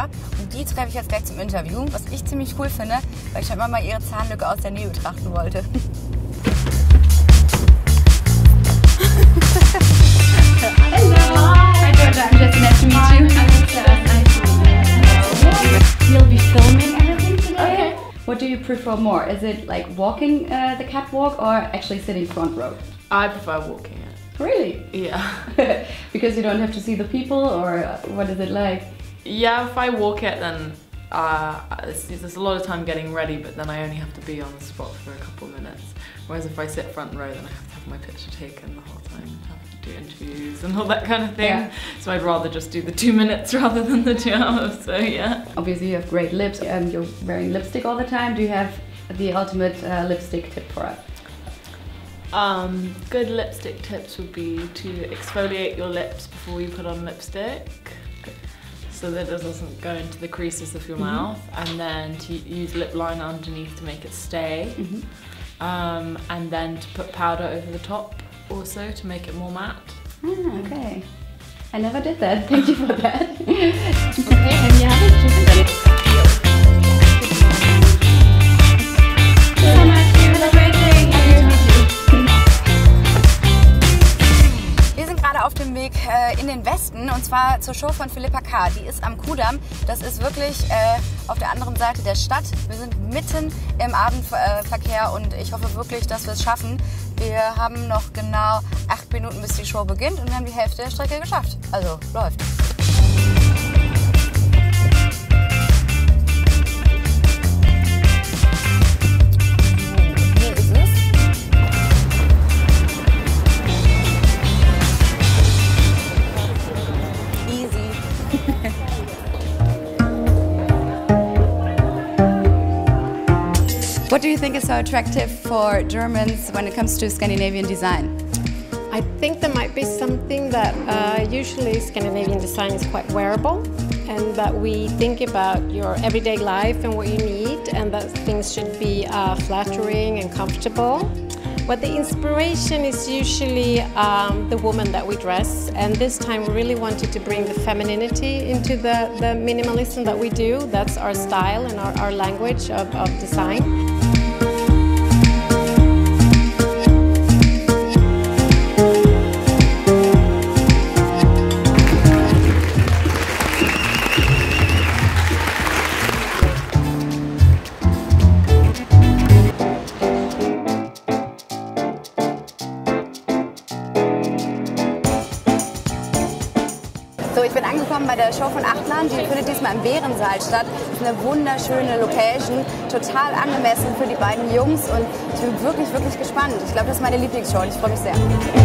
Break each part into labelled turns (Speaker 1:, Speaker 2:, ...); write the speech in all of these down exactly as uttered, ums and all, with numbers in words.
Speaker 1: Laura. Und die treffe ich jetzt gleich zum Interview, was ich ziemlich cool finde, weil ich schon immer mal ihre Zahnlücke aus der Nähe betrachten wollte.
Speaker 2: Hello. Hi Georgia, I'm Jessica. Nice to meet you. I'm Sarah. Nice to meet you. We'll be filming everything today. Okay. What do you prefer more? Is it like walking uh, the catwalk or actually sitting front row?
Speaker 3: I prefer walking it.
Speaker 2: Really?
Speaker 3: Yeah.
Speaker 2: Because you don't have to see the people, or what is it like?
Speaker 3: Yeah, if I walk it, then uh, it's, there's a lot of time getting ready, but then I only have to be on the spot for a couple of minutes. Whereas if I sit front row, then I have to have my picture taken the whole time, have to do interviews and all that kind of thing. Yeah. So I'd rather just do the two minutes rather than the two hours, so yeah.
Speaker 2: Obviously you have great lips and you're wearing lipstick all the time. Do you have the ultimate uh, lipstick tip for us?
Speaker 3: Um, good lipstick tips would be to exfoliate your lips before you put on lipstick, so that it doesn't go into the creases of your mm-hmm. mouth, and then to use lip liner underneath to make it stay, mm-hmm. um, and then to put powder over the top also to make it more matte.
Speaker 2: Ah, okay. I never did that. Thank you for that. Okay, and you have it. So much. Have a great day.
Speaker 1: Wir sind gerade auf dem Weg äh, in den Westen, und zwar zur Show von Philippa K. Die ist am Kudamm. Das ist wirklich äh, auf der anderen Seite der Stadt. Wir sind mitten im Abendverkehr und ich hoffe wirklich, dass wir es schaffen. Wir haben noch genau acht Minuten, bis die Show beginnt, und wir haben die Hälfte der Strecke geschafft. Also läuft.
Speaker 2: What do you think is so attractive for Germans when it comes to Scandinavian design?
Speaker 4: I think there might be something that uh, usually Scandinavian design is quite wearable, and that we think about your everyday life and what you need, and that things should be uh, flattering and comfortable. But the inspiration is usually um, the woman that we dress, and this time we really wanted to bring the femininity into the, the minimalism that we do. That's our style and our, our language of, of design.
Speaker 1: So, ich bin angekommen bei der Show von Achtland. Die findet diesmal im Bärensaal statt. Das ist eine wunderschöne Location, total angemessen für die beiden Jungs, und ich bin wirklich, wirklich gespannt. Ich glaube, das ist meine Lieblingsshow und ich freue mich sehr.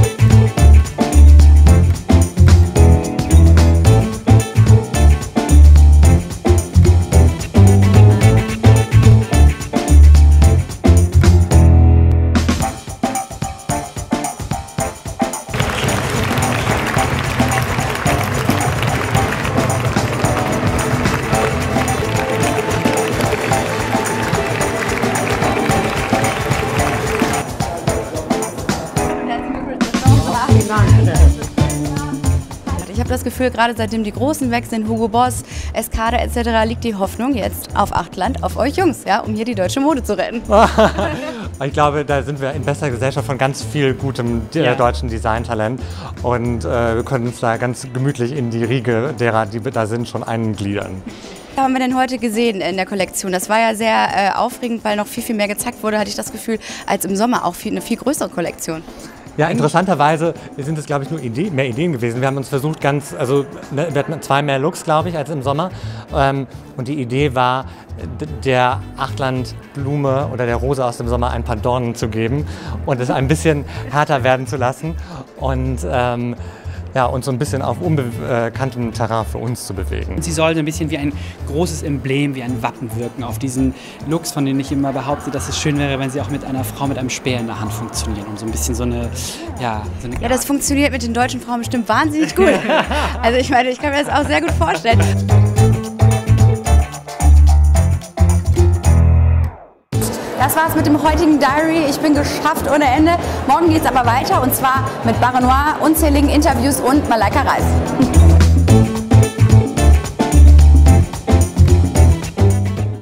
Speaker 2: Ich habe das Gefühl, gerade seitdem die Großen weg sind, Hugo Boss, Escada et cetera, liegt die Hoffnung jetzt auf Achtland, auf euch Jungs, ja, um hier die deutsche Mode zu retten.
Speaker 5: Ich glaube, da sind wir in bester Gesellschaft von ganz viel gutem äh, ja. deutschen Designtalent, und äh, wir können uns da ganz gemütlich in die Riege derer, die da sind, schon eingliedern.
Speaker 2: Was haben wir denn heute gesehen in der Kollektion? Das war ja sehr äh, aufregend, weil noch viel, viel mehr gezeigt wurde, hatte ich das Gefühl, als im Sommer, auch viel, eine viel größere Kollektion.
Speaker 5: Ja, interessanterweise sind es, glaube ich, nur Ideen, mehr Ideen gewesen. Wir haben uns versucht, ganz, also ne, wir hatten zwei mehr Looks, glaube ich, als im Sommer. Ähm, und die Idee war, der Achtland-Blume oder der Rose aus dem Sommer ein paar Dornen zu geben und es ein bisschen härter werden zu lassen und ähm, ja, uns so ein bisschen auf unbekanntem Terrain für uns zu bewegen.
Speaker 6: Sie soll ein bisschen wie ein großes Emblem, wie ein Wappen wirken auf diesen Looks, von denen ich immer behaupte, dass es schön wäre, wenn sie auch mit einer Frau mit einem Speer in der Hand funktionieren. Und so ein bisschen so eine, ja, so eine
Speaker 2: ja, das funktioniert mit den deutschen Frauen bestimmt wahnsinnig gut. Also ich meine, ich kann mir das auch sehr gut vorstellen. Das war's mit dem heutigen Diary. Ich bin geschafft ohne Ende. Morgen geht's aber weiter, und zwar mit Barre Noir, unzähligen Interviews und Malaika Reis.